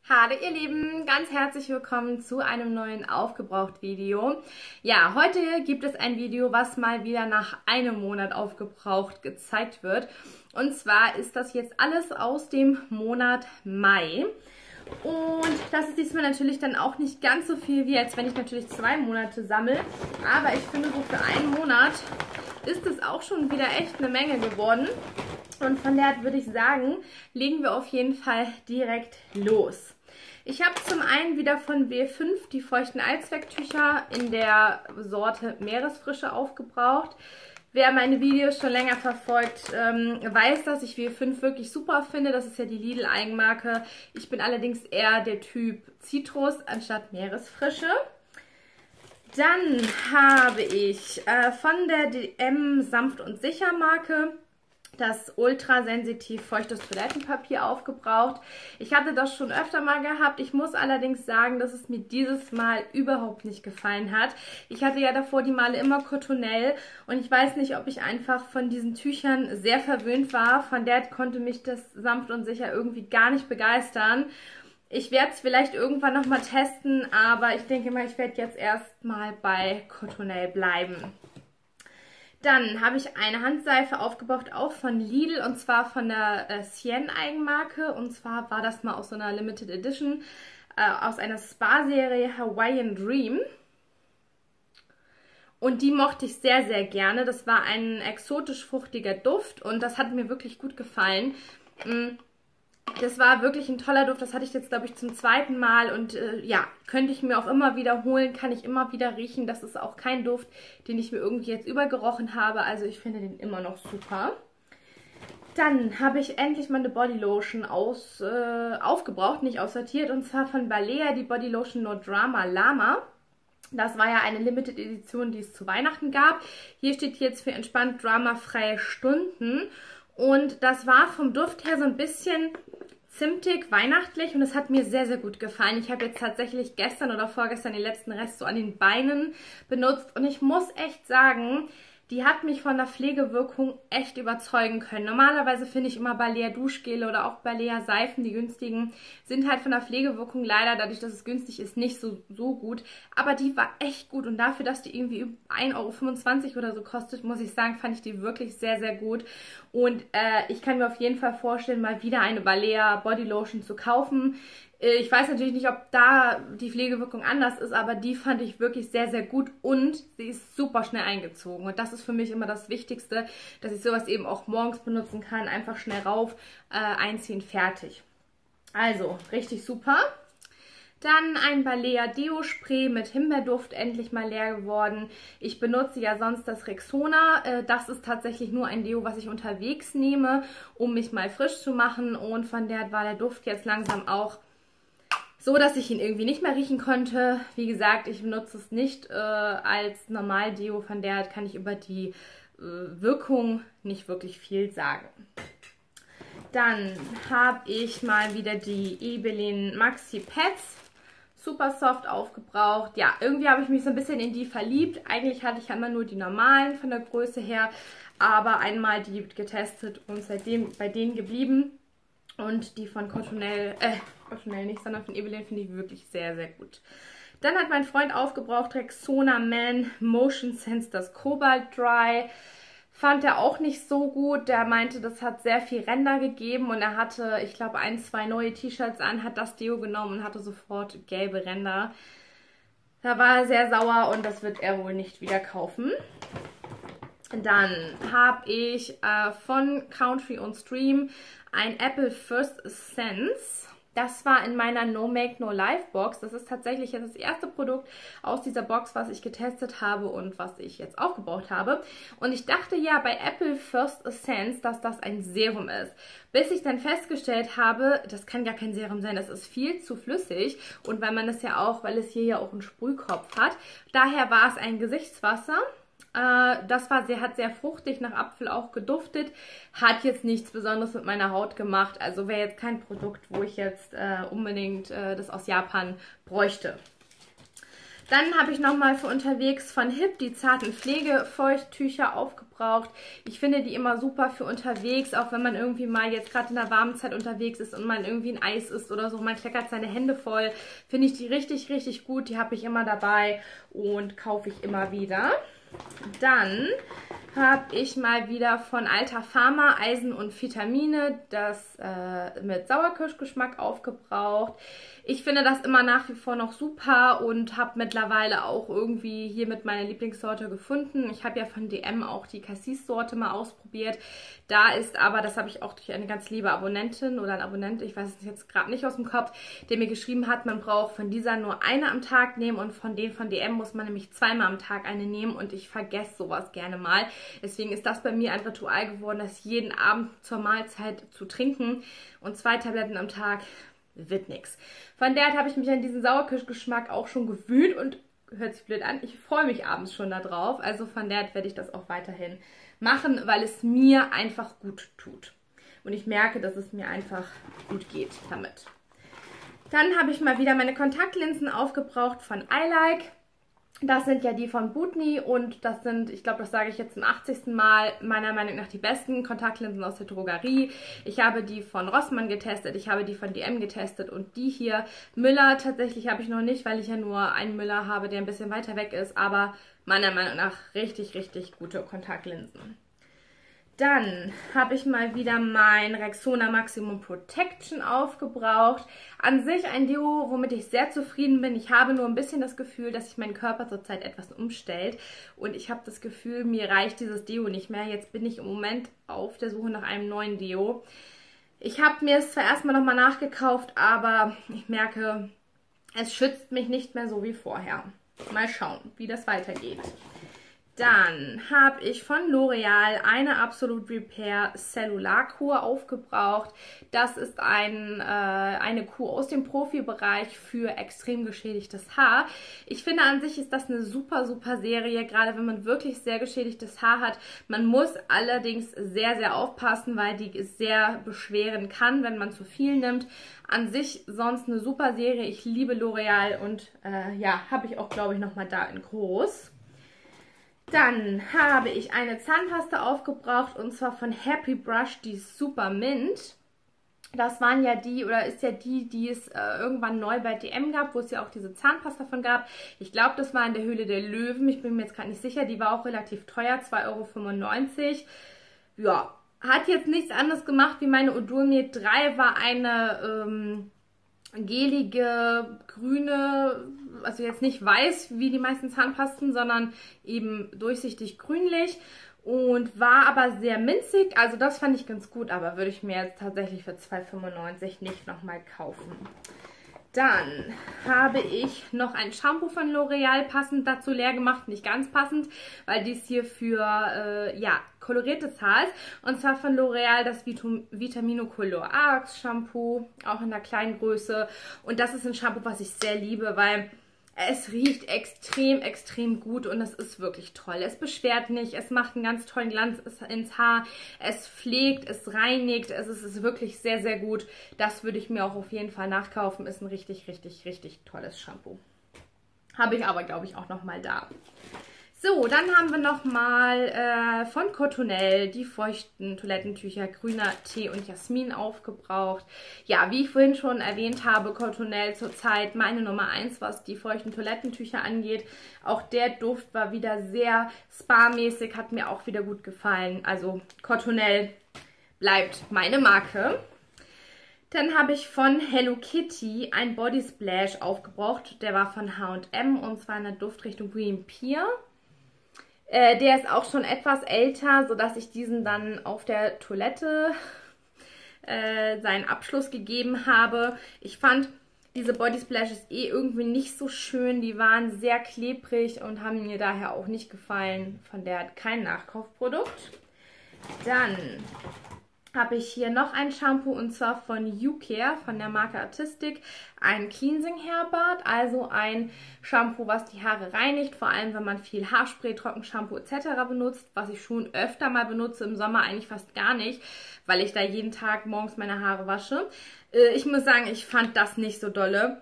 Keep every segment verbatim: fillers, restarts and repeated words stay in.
Hallo ihr Lieben, ganz herzlich willkommen zu einem neuen Aufgebraucht-Video. Ja, heute gibt es ein Video, was mal wieder nach einem Monat aufgebraucht gezeigt wird. Und zwar ist das jetzt alles aus dem Monat Mai. Und das ist diesmal natürlich dann auch nicht ganz so viel, wie als wenn ich natürlich zwei Monate sammle. Aber ich finde, so für einen Monat ist es auch schon wieder echt eine Menge geworden. Und von daher würde ich sagen, legen wir auf jeden Fall direkt los. Ich habe zum einen wieder von W fünf die feuchten Allzwecktücher in der Sorte Meeresfrische aufgebraucht. Wer meine Videos schon länger verfolgt, ähm, weiß, dass ich W fünf wirklich super finde. Das ist ja die Lidl-Eigenmarke. Ich bin allerdings eher der Typ Zitrus anstatt Meeresfrische. Dann habe ich äh, von der D M Sanft und Sicher Marke das ultrasensitiv feuchtes Toilettenpapier aufgebraucht. Ich hatte das schon öfter mal gehabt. Ich muss allerdings sagen, dass es mir dieses Mal überhaupt nicht gefallen hat. Ich hatte ja davor die Male immer Cottonelle und ich weiß nicht, ob ich einfach von diesen Tüchern sehr verwöhnt war. Von der konnte mich das Sanft und Sicher irgendwie gar nicht begeistern. Ich werde es vielleicht irgendwann nochmal testen, aber ich denke mal, ich werde jetzt erstmal bei Cottonelle bleiben. Dann habe ich eine Handseife aufgebraucht, auch von Lidl, und zwar von der äh, Sien Eigenmarke. Und zwar war das mal aus so einer Limited Edition, äh, aus einer Spa-Serie Hawaiian Dream. Und die mochte ich sehr, sehr gerne. Das war ein exotisch-fruchtiger Duft und das hat mir wirklich gut gefallen. Das war wirklich ein toller Duft, das hatte ich jetzt, glaube ich, zum zweiten Mal und äh, ja, könnte ich mir auch immer wiederholen, kann ich immer wieder riechen. Das ist auch kein Duft, den ich mir irgendwie jetzt übergerochen habe, also ich finde den immer noch super. Dann habe ich endlich mal eine Bodylotion aus, äh, aufgebraucht, nicht aussortiert, und zwar von Balea, die Bodylotion No Drama Lama. Das war ja eine Limited Edition, die es zu Weihnachten gab. Hier steht jetzt für entspannt dramafreie Stunden. Und das war vom Duft her so ein bisschen zimtig, weihnachtlich und es hat mir sehr, sehr gut gefallen. Ich habe jetzt tatsächlich gestern oder vorgestern den letzten Rest so an den Beinen benutzt und ich muss echt sagen, die hat mich von der Pflegewirkung echt überzeugen können. Normalerweise finde ich immer Balea Duschgele oder auch Balea Seifen, die günstigen, sind halt von der Pflegewirkung leider, dadurch, dass es günstig ist, nicht so, so gut. Aber die war echt gut und dafür, dass die irgendwie ein Euro fünfundzwanzig oder so kostet, muss ich sagen, fand ich die wirklich sehr, sehr gut. Und äh, ich kann mir auf jeden Fall vorstellen, mal wieder eine Balea Bodylotion zu kaufen. Ich weiß natürlich nicht, ob da die Pflegewirkung anders ist, aber die fand ich wirklich sehr, sehr gut und sie ist super schnell eingezogen. Und das ist für mich immer das Wichtigste, dass ich sowas eben auch morgens benutzen kann. Einfach schnell rauf, äh, einziehen, fertig. Also, richtig super. Dann ein Balea Deo Spray mit Himbeerduft, endlich mal leer geworden. Ich benutze ja sonst das Rexona. Das ist tatsächlich nur ein Deo, was ich unterwegs nehme, um mich mal frisch zu machen. Und von der war der Duft jetzt langsam auch so, dass ich ihn irgendwie nicht mehr riechen konnte. Wie gesagt, ich benutze es nicht äh, als Normal-Deo, von der kann ich über die äh, Wirkung nicht wirklich viel sagen. Dann habe ich mal wieder die Ebelin Maxi Pads super soft aufgebraucht. Ja, irgendwie habe ich mich so ein bisschen in die verliebt. Eigentlich hatte ich ja immer nur die normalen von der Größe her, aber einmal die getestet und seitdem bei denen geblieben. Und die von Cottonelle, äh, Cottonelle nicht, sondern von Ebelin finde ich wirklich sehr, sehr gut. Dann hat mein Freund aufgebraucht Rexona Man Motion Sense, das Cobalt Dry. Fand er auch nicht so gut. Der meinte, das hat sehr viel Ränder gegeben und er hatte, ich glaube, ein, zwei neue T-Shirts an, hat das Deo genommen und hatte sofort gelbe Ränder. Da war er sehr sauer und das wird er wohl nicht wieder kaufen. Dann habe ich äh, von Country und Stream ein Apple First Sense. Das war in meiner No Make No Life Box. Das ist tatsächlich jetzt das erste Produkt aus dieser Box, was ich getestet habe und was ich jetzt aufgebraucht habe. Und ich dachte ja bei Apple First Sense, dass das ein Serum ist. Bis ich dann festgestellt habe, das kann gar kein Serum sein, das ist viel zu flüssig. Und weil man das ja auch, weil es hier ja auch einen Sprühkopf hat. Daher war es ein Gesichtswasser. Das war sehr, hat sehr fruchtig nach Apfel auch geduftet, hat jetzt nichts Besonderes mit meiner Haut gemacht, also wäre jetzt kein Produkt, wo ich jetzt äh, unbedingt äh, das aus Japan bräuchte. Dann habe ich nochmal für unterwegs von Hip die zarten Pflegefeuchttücher aufgebraucht. Ich finde die immer super für unterwegs, auch wenn man irgendwie mal jetzt gerade in der warmen Zeit unterwegs ist und man irgendwie ein Eis isst oder so. Man kleckert seine Hände voll. Finde ich die richtig, richtig gut. Die habe ich immer dabei und kaufe ich immer wieder. Dann habe ich mal wieder von Alta Pharma Eisen und Vitamine, das äh, mit Sauerkirschgeschmack aufgebraucht. Ich finde das immer nach wie vor noch super und habe mittlerweile auch irgendwie hiermit meine Lieblingssorte gefunden. Ich habe ja von D M auch die Cassis-Sorte mal ausprobiert. Da ist aber, das habe ich auch durch eine ganz liebe Abonnentin oder ein Abonnent, ich weiß es jetzt gerade nicht aus dem Kopf, der mir geschrieben hat, man braucht von dieser nur eine am Tag nehmen und von denen von D M muss man nämlich zweimal am Tag eine nehmen und ich vergesse sowas gerne mal. Deswegen ist das bei mir ein Ritual geworden, das jeden Abend zur Mahlzeit zu trinken und zwei Tabletten am Tag wird nix. Von der habe ich mich an diesen Sauerkirschgeschmack auch schon gewöhnt und hört sich blöd an, ich freue mich abends schon darauf. Also von der werde ich das auch weiterhin machen, weil es mir einfach gut tut. Und ich merke, dass es mir einfach gut geht damit. Dann habe ich mal wieder meine Kontaktlinsen aufgebraucht von iLike. Das sind ja die von Butni und das sind, ich glaube, das sage ich jetzt zum achtzigsten Mal, meiner Meinung nach die besten Kontaktlinsen aus der Drogerie. Ich habe die von Rossmann getestet, ich habe die von D M getestet und die hier, Müller tatsächlich habe ich noch nicht, weil ich ja nur einen Müller habe, der ein bisschen weiter weg ist, aber meiner Meinung nach richtig, richtig gute Kontaktlinsen. Dann habe ich mal wieder mein Rexona Maximum Protection aufgebraucht. An sich ein Deo, womit ich sehr zufrieden bin. Ich habe nur ein bisschen das Gefühl, dass sich mein Körper zurzeit etwas umstellt. Und ich habe das Gefühl, mir reicht dieses Deo nicht mehr. Jetzt bin ich im Moment auf der Suche nach einem neuen Deo. Ich habe mir es zwar erstmal nochmal nachgekauft, aber ich merke, es schützt mich nicht mehr so wie vorher. Mal schauen, wie das weitergeht. Dann habe ich von L'Oreal eine Absolute Repair Cellular-Kur aufgebraucht. Das ist ein, äh, eine Kur aus dem Profibereich für extrem geschädigtes Haar. Ich finde, an sich ist das eine super, super Serie, gerade wenn man wirklich sehr geschädigtes Haar hat. Man muss allerdings sehr, sehr aufpassen, weil die sehr beschweren kann, wenn man zu viel nimmt. An sich sonst eine super Serie. Ich liebe L'Oreal und äh, ja, habe ich auch, glaube ich, nochmal da in groß. Dann habe ich eine Zahnpasta aufgebraucht und zwar von Happy Brush, die Super Mint. Das waren ja die, oder ist ja die, die es äh, irgendwann neu bei D M gab, wo es ja auch diese Zahnpasta von gab. Ich glaube, das war in der Höhle der Löwen, ich bin mir jetzt gerade nicht sicher, die war auch relativ teuer, zwei Euro fünfundneunzig. Ja, hat jetzt nichts anderes gemacht wie meine Odonir drei, war eine ähm, gelige, grüne, also jetzt nicht weiß wie die meisten Zahnpasten, sondern eben durchsichtig grünlich und war aber sehr minzig, also das fand ich ganz gut, aber würde ich mir jetzt tatsächlich für zwei Euro fünfundneunzig nicht nochmal kaufen. Dann habe ich noch ein Shampoo von L'Oreal passend dazu leer gemacht, nicht ganz passend, weil dies hier für äh, ja, koloriertes Haar ist. Und zwar von L'Oreal das Vitamino Color Arx Shampoo, auch in der kleinen Größe. Und das ist ein Shampoo, was ich sehr liebe, weil es riecht extrem, extrem gut und es ist wirklich toll. Es beschwert nicht, es macht einen ganz tollen Glanz ins Haar, es pflegt, es reinigt, es ist, es ist wirklich sehr, sehr gut. Das würde ich mir auch auf jeden Fall nachkaufen. Ist ein richtig, richtig, richtig tolles Shampoo. Habe ich aber, glaube ich, auch nochmal da. So, dann haben wir nochmal äh, von Cottonelle die feuchten Toilettentücher grüner Tee und Jasmin aufgebraucht. Ja, wie ich vorhin schon erwähnt habe, Cottonelle zurzeit meine Nummer eins, was die feuchten Toilettentücher angeht. Auch der Duft war wieder sehr spa-mäßig, hat mir auch wieder gut gefallen. Also Cottonelle bleibt meine Marke. Dann habe ich von Hello Kitty ein Body Splash aufgebraucht. Der war von H und M und zwar in der Duftrichtung Green Pear. Äh, der ist auch schon etwas älter, sodass ich diesen dann auf der Toilette äh, seinen Abschluss gegeben habe. Ich fand diese Body Splashes eh irgendwie nicht so schön. Die waren sehr klebrig und haben mir daher auch nicht gefallen. Von der kein Nachkaufprodukt. Dann habe ich hier noch ein Shampoo und zwar von YouCare von der Marke Artistic. Ein Cleansing Hairbad, also ein Shampoo, was die Haare reinigt, vor allem wenn man viel Haarspray, Trockenshampoo et cetera benutzt, was ich schon öfter mal benutze, im Sommer eigentlich fast gar nicht, weil ich da jeden Tag morgens meine Haare wasche. Äh, ich muss sagen, ich fand das nicht so dolle.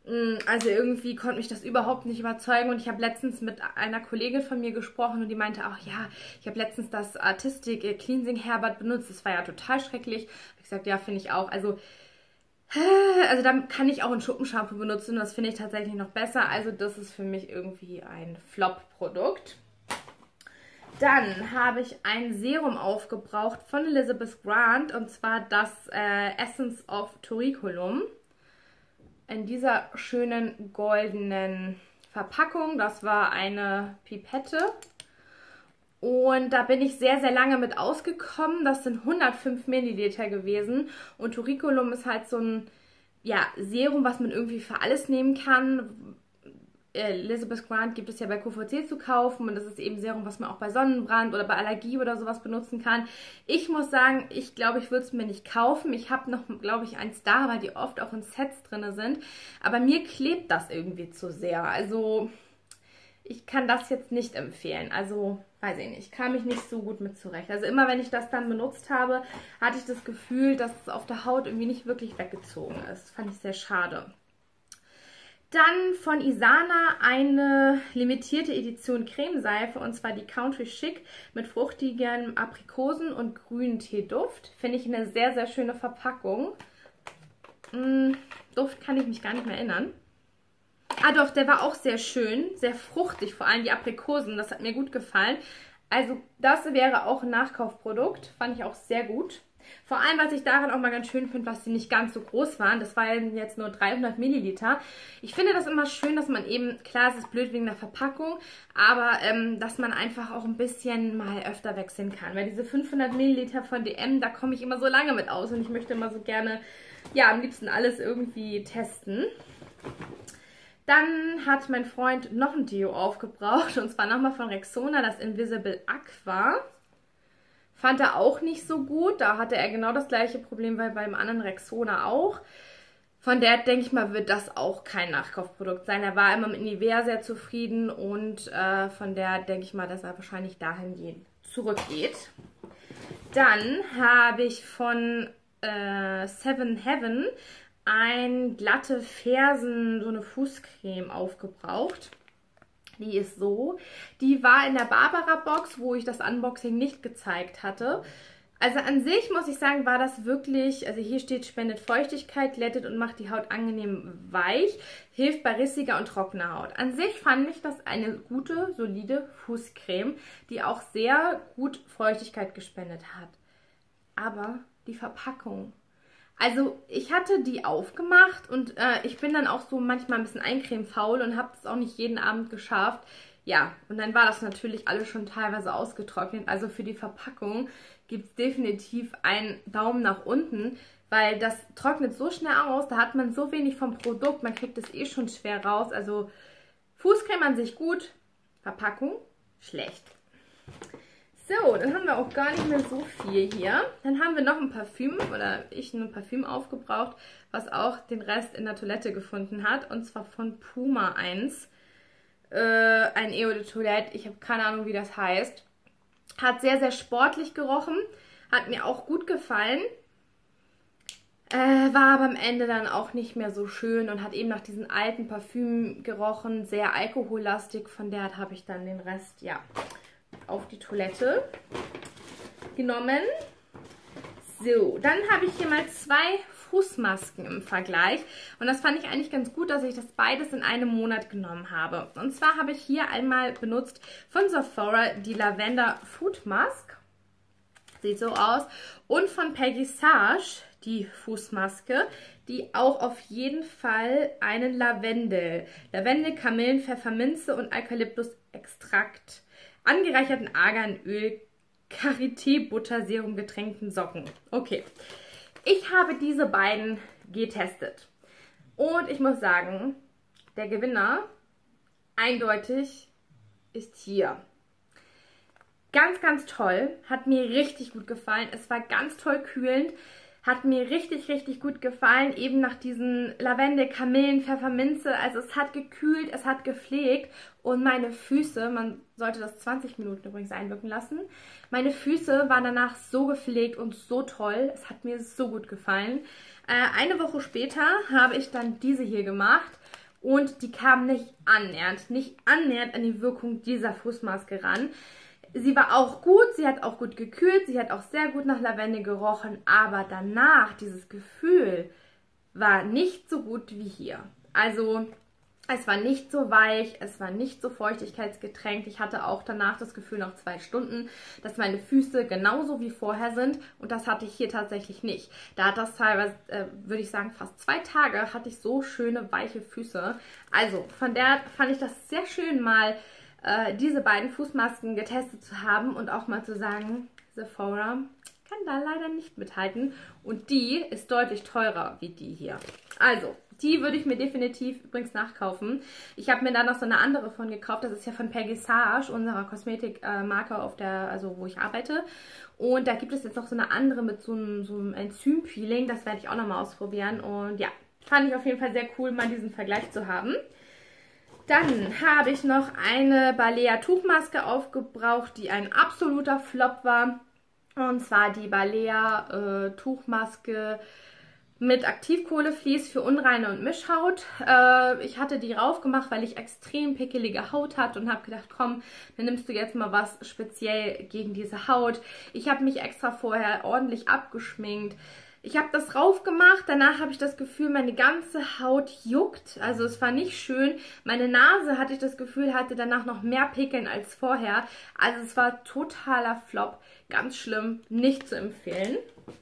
Also irgendwie konnte mich das überhaupt nicht überzeugen und ich habe letztens mit einer Kollegin von mir gesprochen und die meinte auch, ja, ich habe letztens das Artistic Cleansing Hairbad benutzt, das war ja total schrecklich. Ich gesagt, ja, finde ich auch. Also, also dann kann ich auch ein Schuppenshampoo benutzen und das finde ich tatsächlich noch besser. Also das ist für mich irgendwie ein Flop-Produkt. Dann habe ich ein Serum aufgebraucht von Elizabeth Grant und zwar das äh, Essence of Toriculum. In dieser schönen goldenen Verpackung. Das war eine Pipette. Und da bin ich sehr, sehr lange mit ausgekommen. Das sind hundertfünf Milliliter gewesen. Und Toriculum ist halt so ein ja, Serum, was man irgendwie für alles nehmen kann. Elizabeth Grant gibt es ja bei Q V C zu kaufen und das ist eben Serum, was man auch bei Sonnenbrand oder bei Allergie oder sowas benutzen kann. Ich muss sagen, ich glaube, ich würde es mir nicht kaufen. Ich habe noch, glaube ich, eins da, weil die oft auch in Sets drin sind. Aber mir klebt das irgendwie zu sehr. Also ich kann das jetzt nicht empfehlen. Also weiß ich nicht, kam ich nicht so gut mit zurecht. Also immer, wenn ich das dann benutzt habe, hatte ich das Gefühl, dass es auf der Haut irgendwie nicht wirklich weggezogen ist. Das fand ich sehr schade. Dann von Isana eine limitierte Edition Cremeseife und zwar die Country Chic mit fruchtigem Aprikosen- und grünen Teeduft. Finde ich eine sehr, sehr schöne Verpackung. Hm, Duft kann ich mich gar nicht mehr erinnern. Ah doch, der war auch sehr schön, sehr fruchtig, vor allem die Aprikosen, das hat mir gut gefallen. Also das wäre auch ein Nachkaufprodukt, fand ich auch sehr gut. Vor allem, was ich daran auch mal ganz schön finde, was die nicht ganz so groß waren. Das waren jetzt nur dreihundert Milliliter. Ich finde das immer schön, dass man eben, klar, es ist blöd wegen der Verpackung, aber ähm, dass man einfach auch ein bisschen mal öfter wechseln kann. Weil diese fünfhundert Milliliter von D M, da komme ich immer so lange mit aus und ich möchte immer so gerne, ja, am liebsten alles irgendwie testen. Dann hat mein Freund noch ein Deo aufgebraucht und zwar nochmal von Rexona, das Invisible Aqua. Fand er auch nicht so gut. Da hatte er genau das gleiche Problem wie beim anderen Rexona auch. Von der denke ich mal, wird das auch kein Nachkaufprodukt sein. Er war immer mit Nivea sehr zufrieden und äh, von der denke ich mal, dass er wahrscheinlich dahingehend zurückgeht. Dann habe ich von äh, Seven Heaven ein glatte Fersen, so eine Fußcreme aufgebraucht. Die ist so. Die war in der Barbara-Box, wo ich das Unboxing nicht gezeigt hatte. Also an sich muss ich sagen, war das wirklich, also hier steht, spendet Feuchtigkeit, glättet und macht die Haut angenehm weich, hilft bei rissiger und trockener Haut. An sich fand ich das eine gute, solide Fußcreme, die auch sehr gut Feuchtigkeit gespendet hat. Aber die Verpackung... Also ich hatte die aufgemacht und äh, ich bin dann auch so manchmal ein bisschen eincremefaul und habe das auch nicht jeden Abend geschafft. Ja, und dann war das natürlich alles schon teilweise ausgetrocknet. Also für die Verpackung gibt es definitiv einen Daumen nach unten, weil das trocknet so schnell aus. Da hat man so wenig vom Produkt, man kriegt es eh schon schwer raus. Also Fußcreme an sich gut, Verpackung schlecht. So, dann haben wir auch gar nicht mehr so viel hier. Dann haben wir noch ein Parfüm, oder ich ein Parfüm aufgebraucht, was auch den Rest in der Toilette gefunden hat. Und zwar von Puma eins. Äh, ein Eau de Toilette, ich habe keine Ahnung, wie das heißt. Hat sehr, sehr sportlich gerochen. Hat mir auch gut gefallen. Äh, war aber am Ende dann auch nicht mehr so schön und hat eben nach diesem alten Parfüm gerochen. Sehr alkohollastig, von der habe ich dann den Rest, ja... auf die Toilette genommen. So, dann habe ich hier mal zwei Fußmasken im Vergleich. Und das fand ich eigentlich ganz gut, dass ich das beides in einem Monat genommen habe. Und zwar habe ich hier einmal benutzt von Sephora die Lavender Foot Mask. Sieht so aus. Und von Peggy Sage die Fußmaske, die auch auf jeden Fall einen Lavendel, Lavendel, Kamillen, Pfefferminze und Eukalyptus-Extrakt, angereicherten Arganöl, Karité-Butter-Serum getränkten Socken. Okay, ich habe diese beiden getestet. Und ich muss sagen, der Gewinner eindeutig ist hier. Ganz, ganz toll. Hat mir richtig gut gefallen. Es war ganz toll kühlend. Hat mir richtig, richtig gut gefallen. Eben nach diesen Lavendel, Kamillen, Pfefferminze. Also es hat gekühlt, es hat gepflegt. Und meine Füße, man sollte das zwanzig Minuten übrigens einwirken lassen. Meine Füße waren danach so gepflegt und so toll. Es hat mir so gut gefallen. Äh, eine Woche später habe ich dann diese hier gemacht. und die kam nicht annähernd, nicht annähernd an die Wirkung dieser Fußmaske ran. Sie war auch gut, sie hat auch gut gekühlt, sie hat auch sehr gut nach Lavendel gerochen, aber danach, dieses Gefühl war nicht so gut wie hier. Also es war nicht so weich, es war nicht so feuchtigkeitsgetränkt. Ich hatte auch danach das Gefühl nach zwei Stunden, dass meine Füße genauso wie vorher sind und das hatte ich hier tatsächlich nicht. Da hat das teilweise, äh, würde ich sagen, fast zwei Tage hatte ich so schöne weiche Füße. Also von der fand ich das sehr schön, mal äh, diese beiden Fußmasken getestet zu haben und auch mal zu sagen, Sephora kann da leider nicht mithalten und die ist deutlich teurer wie die hier. Also, die würde ich mir definitiv übrigens nachkaufen. Ich habe mir da noch so eine andere von gekauft. Das ist ja von Peggy Sage, unserer Kosmetikmarke, auf der, also wo ich arbeite. Und da gibt es jetzt noch so eine andere mit so einem, so einem Enzym-Peeling. Das werde ich auch nochmal ausprobieren. Und ja, fand ich auf jeden Fall sehr cool, mal diesen Vergleich zu haben. Dann habe ich noch eine Balea Tuchmaske aufgebraucht, die ein absoluter Flop war. Und zwar die Balea äh, Tuchmaske mit Aktivkohleflies für unreine und Mischhaut. Äh, ich hatte die raufgemacht, weil ich extrem pickelige Haut hatte und habe gedacht, komm, dann nimmst du jetzt mal was speziell gegen diese Haut. Ich habe mich extra vorher ordentlich abgeschminkt. Ich habe das raufgemacht, danach habe ich das Gefühl, meine ganze Haut juckt. Also es war nicht schön. Meine Nase, hatte ich das Gefühl, hatte danach noch mehr Pickeln als vorher. Also es war totaler Flop. Ganz schlimm, nicht zu empfehlen.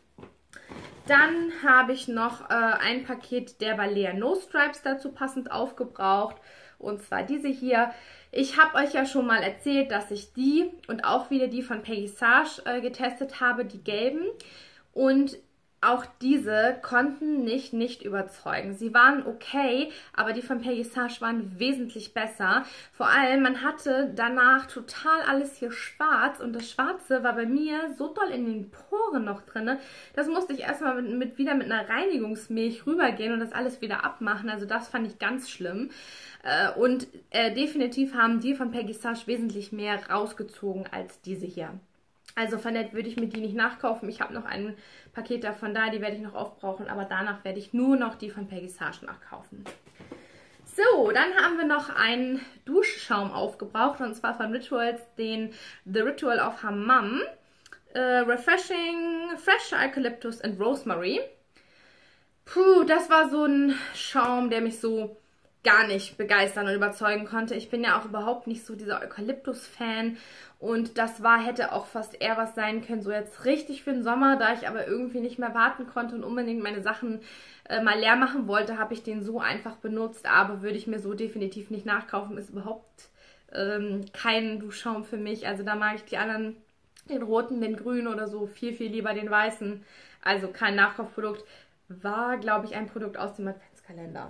Dann habe ich noch äh, ein Paket der Balea No Stripes dazu passend aufgebraucht. Und zwar diese hier. Ich habe euch ja schon mal erzählt, dass ich die und auch wieder die von Peggy Sage äh, getestet habe, die gelben. Und auch diese konnten mich nicht überzeugen. Sie waren okay, aber die von Peggy Sage waren wesentlich besser. Vor allem, man hatte danach total alles hier schwarz und das Schwarze war bei mir so doll in den Poren noch drin. Das musste ich erstmal mit, mit, wieder mit einer Reinigungsmilch rübergehen und das alles wieder abmachen. Also das fand ich ganz schlimm. Äh, und äh, definitiv haben die von Peggy Sage wesentlich mehr rausgezogen als diese hier. Also von der würde ich mir die nicht nachkaufen. Ich habe noch ein Paket davon da, die werde ich noch aufbrauchen, aber danach werde ich nur noch die von Peggy Sage nachkaufen. So, dann haben wir noch einen Duschschaum aufgebraucht und zwar von Rituals, den The Ritual of Hammam. Äh, Refreshing Fresh Eucalyptus and Rosemary. Puh, das war so ein Schaum, der mich so gar nicht begeistern und überzeugen konnte. Ich bin ja auch überhaupt nicht so dieser Eukalyptus-Fan und das war, hätte auch fast eher was sein können, so jetzt richtig für den Sommer, da ich aber irgendwie nicht mehr warten konnte und unbedingt meine Sachen äh, mal leer machen wollte, habe ich den so einfach benutzt, aber würde ich mir so definitiv nicht nachkaufen, ist überhaupt ähm, kein Duschschaum für mich, also da mag ich die anderen, den roten, den grünen oder so, viel, viel lieber den weißen, also kein Nachkaufprodukt, war, glaube ich, ein Produkt aus dem Adventskalender.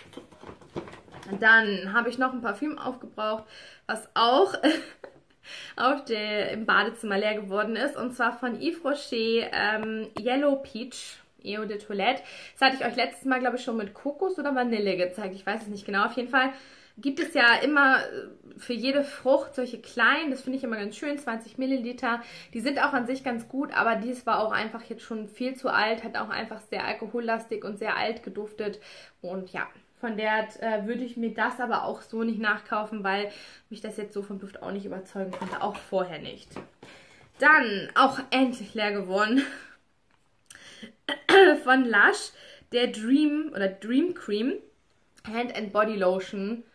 Dann habe ich noch ein Parfüm aufgebraucht, was auch auf der, im Badezimmer leer geworden ist. Und zwar von Yves Rocher ähm, Yellow Peach Eau de Toilette. Das hatte ich euch letztes Mal, glaube ich, schon mit Kokos oder Vanille gezeigt. Ich weiß es nicht genau. Auf jeden Fall gibt es ja immer für jede Frucht solche kleinen. Das finde ich immer ganz schön. zwanzig Milliliter. Die sind auch an sich ganz gut, aber dies war auch einfach jetzt schon viel zu alt. Hat auch einfach sehr alkohollastig und sehr alt geduftet. Und ja, von der äh, würde ich mir das aber auch so nicht nachkaufen, weil mich das jetzt so vom Duft auch nicht überzeugen konnte. Auch vorher nicht. Dann auch endlich leer geworden von Lush, der Dream oder Dream Cream Hand and Body Lotion.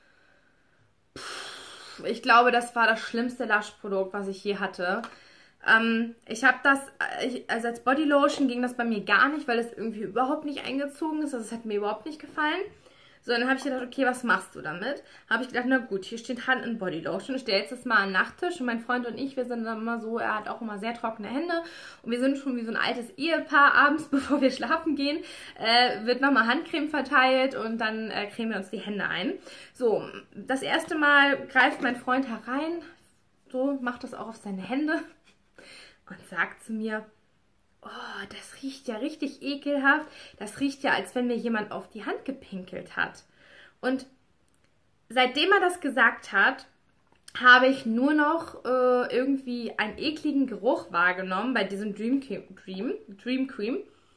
Puh, ich glaube, das war das schlimmste Lush-Produkt, was ich je hatte. Ähm, ich habe das, ich, also als Body Lotion ging das bei mir gar nicht, weil es irgendwie überhaupt nicht eingezogen ist. Also es hat mir überhaupt nicht gefallen. So, dann habe ich gedacht, okay, was machst du damit? Habe ich gedacht, na gut, hier steht Hand and Body Lotion. Ich stelle jetzt das mal an den Nachttisch und mein Freund und ich, wir sind dann immer so, er hat auch immer sehr trockene Hände und wir sind schon wie so ein altes Ehepaar abends, bevor wir schlafen gehen, äh, wird nochmal Handcreme verteilt und dann äh, cremen wir uns die Hände ein. So, das erste Mal greift mein Freund herein, so, macht das auch auf seine Hände und sagt zu mir, oh, das riecht ja richtig ekelhaft. Das riecht ja, als wenn mir jemand auf die Hand gepinkelt hat. Und seitdem er das gesagt hat, habe ich nur noch äh, irgendwie einen ekligen Geruch wahrgenommen bei diesem Dream Cream, Dream, Dream Cream.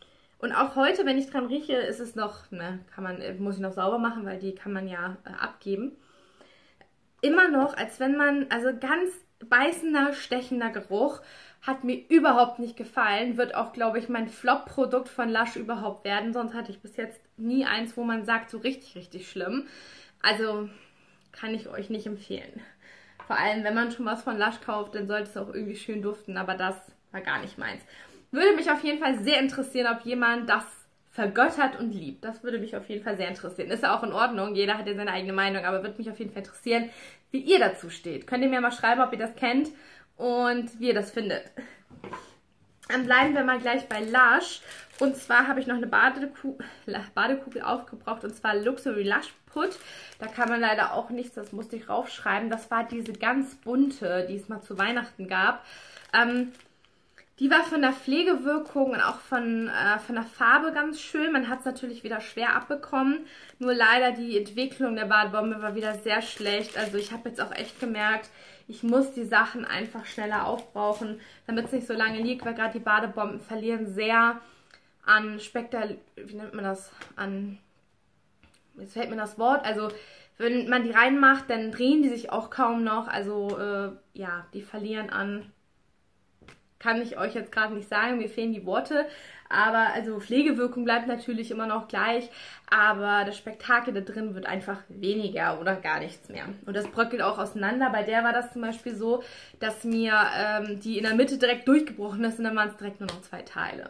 Und auch heute, wenn ich dran rieche, ist es noch, ne, kann man, muss ich noch sauber machen, weil die kann man ja äh, abgeben. Immer noch, als wenn man, also ganz beißender, stechender Geruch, hat mir überhaupt nicht gefallen. Wird auch, glaube ich, mein Flop-Produkt von Lush überhaupt werden. Sonst hatte ich bis jetzt nie eins, wo man sagt, so richtig, richtig schlimm. Also kann ich euch nicht empfehlen. Vor allem, wenn man schon was von Lush kauft, dann sollte es auch irgendwie schön duften. Aber das war gar nicht meins. Würde mich auf jeden Fall sehr interessieren, ob jemand das vergöttert und liebt. Das würde mich auf jeden Fall sehr interessieren. Ist ja auch in Ordnung, jeder hat ja seine eigene Meinung, aber würde mich auf jeden Fall interessieren, wie ihr dazu steht. Könnt ihr mir mal schreiben, ob ihr das kennt und wie ihr das findet. Dann bleiben wir mal gleich bei Lush. Und zwar habe ich noch eine Badekugel, Badekugel aufgebraucht, und zwar Luxury Lush Put. Da kann man leider auch nichts, das musste ich raufschreiben. Das war diese ganz bunte, die es mal zu Weihnachten gab. Ähm, Die war von der Pflegewirkung und auch von, äh, von der Farbe ganz schön. Man hat es natürlich wieder schwer abbekommen. Nur leider die Entwicklung der Badebombe war wieder sehr schlecht. Also ich habe jetzt auch echt gemerkt, ich muss die Sachen einfach schneller aufbrauchen, damit es nicht so lange liegt, weil gerade die Badebomben verlieren sehr an Spektal... Wie nennt man das? An... Jetzt fällt mir das Wort. Also wenn man die reinmacht, dann drehen die sich auch kaum noch. Also äh, ja, die verlieren an... Kann ich euch jetzt gerade nicht sagen, mir fehlen die Worte, aber also Pflegewirkung bleibt natürlich immer noch gleich, aber das Spektakel da drin wird einfach weniger oder gar nichts mehr. Und das bröckelt auch auseinander. Bei der war das zum Beispiel so, dass mir ähm, die in der Mitte direkt durchgebrochen ist und dann waren es direkt nur noch zwei Teile.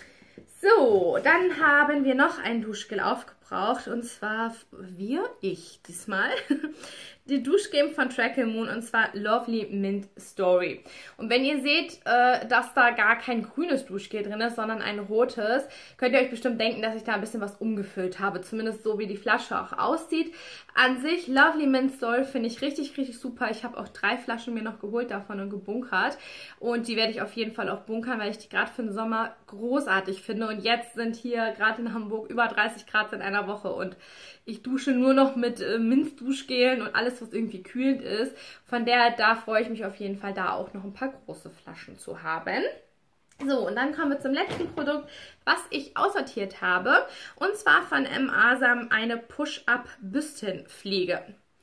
So, dann haben wir noch ein Duschgel aufgebraucht, und zwar wir, ich diesmal, die Duschgel von Trackle Moon, und zwar Lovely Mint Story. Und wenn ihr seht, äh, dass da gar kein grünes Duschgel drin ist, sondern ein rotes, könnt ihr euch bestimmt denken, dass ich da ein bisschen was umgefüllt habe, zumindest so wie die Flasche auch aussieht. An sich, Lovely Mint Story finde ich richtig, richtig super. Ich habe auch drei Flaschen mir noch geholt davon und gebunkert, und die werde ich auf jeden Fall auch bunkern, weil ich die gerade für den Sommer großartig finde. Und jetzt sind hier gerade in Hamburg über dreißig Grad seit einer Woche und ich dusche nur noch mit äh, Minzduschgelen und alles, was irgendwie kühlend ist. Von der, da freue ich mich auf jeden Fall, da auch noch ein paar große Flaschen zu haben. So, und dann kommen wir zum letzten Produkt, was ich aussortiert habe. Und zwar von M. Asam eine Push-Up-Büstenpflege.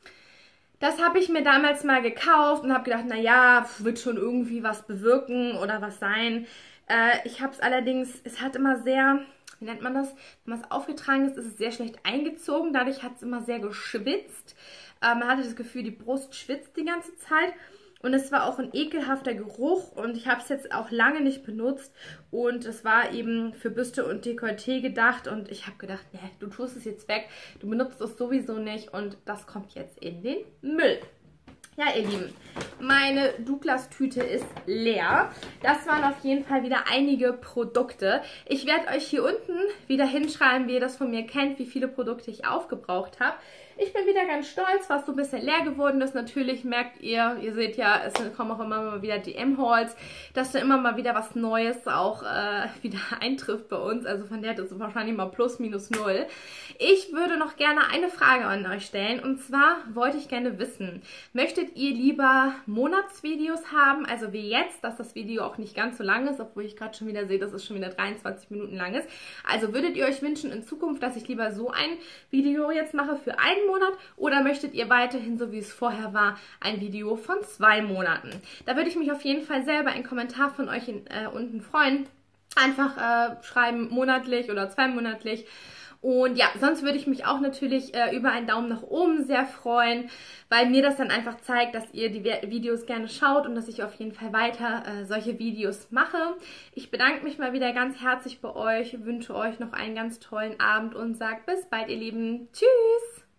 Das habe ich mir damals mal gekauft und habe gedacht, naja, wird schon irgendwie was bewirken oder was sein. Äh, ich habe es allerdings, es hat immer sehr, wie nennt man das? Wenn man es aufgetragen ist, ist es sehr schlecht eingezogen. Dadurch hat es immer sehr geschwitzt. Äh, man hatte das Gefühl, die Brust schwitzt die ganze Zeit. Und es war auch ein ekelhafter Geruch, und ich habe es jetzt auch lange nicht benutzt, und es war eben für Büste und Dekolleté gedacht, und ich habe gedacht, nee, du tust es jetzt weg, du benutzt es sowieso nicht, und das kommt jetzt in den Müll. Ja, ihr Lieben, meine Douglas-Tüte ist leer. Das waren auf jeden Fall wieder einige Produkte. Ich werde euch hier unten wieder hinschreiben, wie ihr das von mir kennt, wie viele Produkte ich aufgebraucht habe. Ich bin wieder ganz stolz, was so ein bisschen leer geworden ist. Natürlich merkt ihr, ihr seht ja, es kommen auch immer mal wieder D M-Hauls, dass da immer mal wieder was Neues auch äh, wieder eintrifft bei uns. Also von der ist es wahrscheinlich mal plus minus null. Ich würde noch gerne eine Frage an euch stellen, und zwar wollte ich gerne wissen, möchtet ihr lieber Monatsvideos haben, also wie jetzt, dass das Video auch nicht ganz so lang ist, obwohl ich gerade schon wieder sehe, dass es schon wieder dreiundzwanzig Minuten lang ist. Also würdet ihr euch wünschen in Zukunft, dass ich lieber so ein Video jetzt mache für einen Monat, oder möchtet ihr weiterhin, so wie es vorher war, ein Video von zwei Monaten? Da würde ich mich auf jeden Fall selber einen Kommentar von euch in, äh, unten freuen. Einfach äh, schreiben, monatlich oder zweimonatlich. Und ja, sonst würde ich mich auch natürlich äh, über einen Daumen nach oben sehr freuen, weil mir das dann einfach zeigt, dass ihr die Videos gerne schaut und dass ich auf jeden Fall weiter äh, solche Videos mache. Ich bedanke mich mal wieder ganz herzlich bei euch, wünsche euch noch einen ganz tollen Abend und sage bis bald, ihr Lieben. Tschüss!